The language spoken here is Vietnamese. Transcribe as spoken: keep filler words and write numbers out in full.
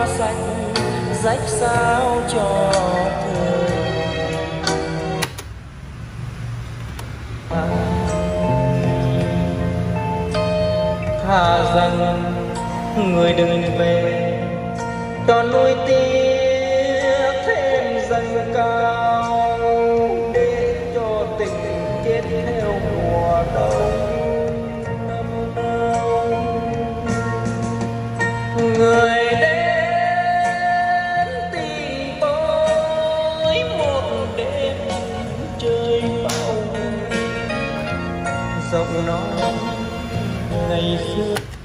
xanh rách sao cho người. Thà rằng người đừng về còn nuối tiếc thêm dâng cao để cho tình chết theo mùa đông. Người đến tìm tôi một đêm chơi bão, giọng nói ngày xưa